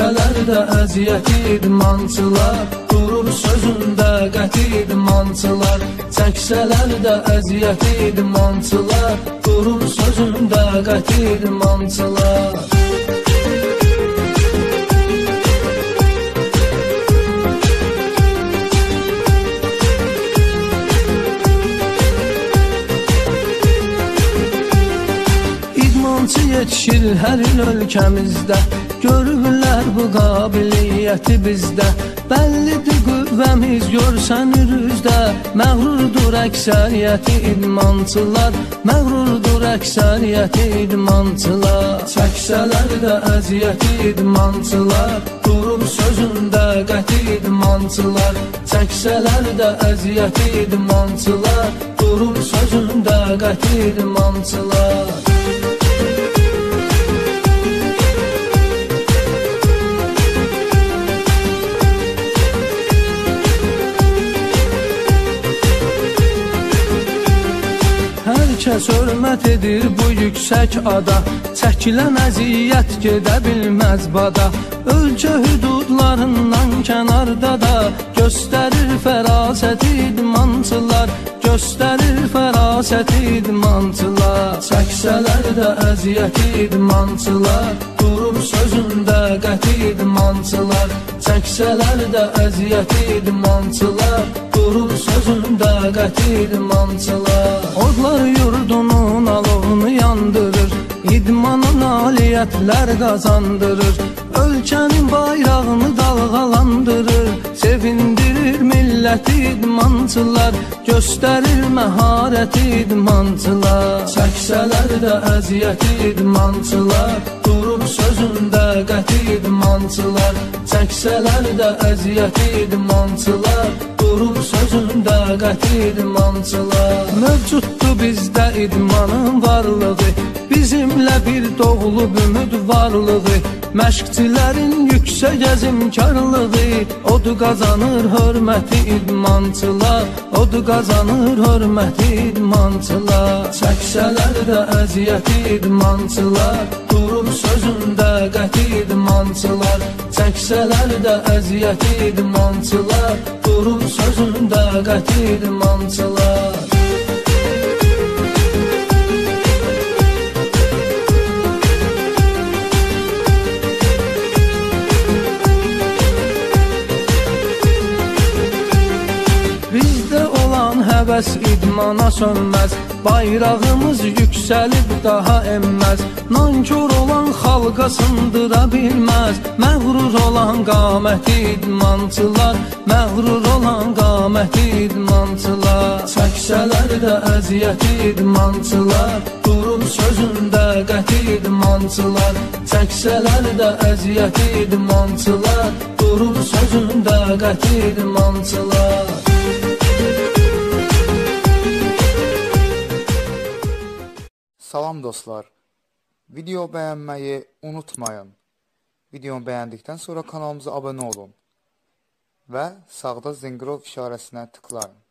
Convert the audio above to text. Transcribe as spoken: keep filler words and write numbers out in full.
çəksələr də əziyyət idmançılar, durur sözündə qəti idmançılar. Çəksələr də əziyyət idmançılar, durur sözündə qəti idmançılar. İdmançı yetişir hər il ölkəmizdə, görürlər bu qabiliyyəti bizdə. Bəllidir qüvvəmiz görsənir üzdə, məğrurdur əksəriyyəti idmançılar, məğrurdur əksəriyyəti idmançılar. Çəksələr də əziyyəti idmançılar, durur sözündə qəti idmançılar. Çəksələr də əziyyəti idmançılar, durur sözündə qəti idmançılar. Kəs hörmət edir bu yüksək ada, çəkilən əziyyət gedə bilməz bada. Ölkə hüdudlarından kənarda da göstərir fərasət idmançılar, göstərir fərasət idmançılar. Çəksələr də əziyyət idmançılar, durur sözündə qəti idmançılar. Çəksələr də əziyyət idmançılar, durur sözündə qəti idmançılar. Odlar yurdunun alovunu yandırır, idmana nailiyyətlər qazandırır. Ölkənin bayrağını dalğalandırır, sevindirir milləti idmançılar, göstərir məharəti idmançılar. Çəksələr də əziyyəti idmançılar, durur sözündə qəti idmançılar. Çəksələr də əziyyəti idmançılar, durur sözündə qəti idmançılar. Mövcuddur bizdə idmanın varlığı, bizimlə bir doğulub ümid varlığı. Məşqçilərin yüksək əzimkarlığı, odu qazanır hörməti idmançılar, odu qazanır hörməti idmançılar. Çəksələr də əziyyəti idmançılar, durur sözündə qəti idmançılar. Çəksələr də əziyyəti idmançılar, durur sözündə qəti idmançılar. Həvəs idmana sönməz, bayrağımız yüksəlib daha enməz. Nankör olan xalqa sındıra bilməz, məğrur olan qaməti idmançılar, məğrur olan qaməti idmançılar. Çəksələr də əziyyəti idmançılar, durur sözündə qəti idmançılar. Çəksələr də əziyyəti idmançılar, durur sözündə qəti idmançılar. Salam dostlar, video bəyənməyi unutmayın. Videonu bəyəndikdən sonra kanalımıza abunə olun və sağda zınqrov işarəsinə tıklayın.